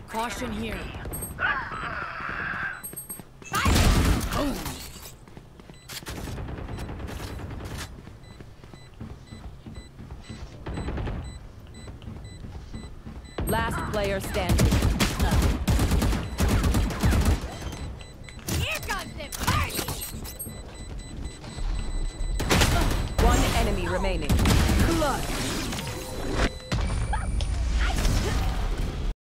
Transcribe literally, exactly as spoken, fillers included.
Caution here. Oh. Last player standing. Here comes the party! One enemy remaining. Blood!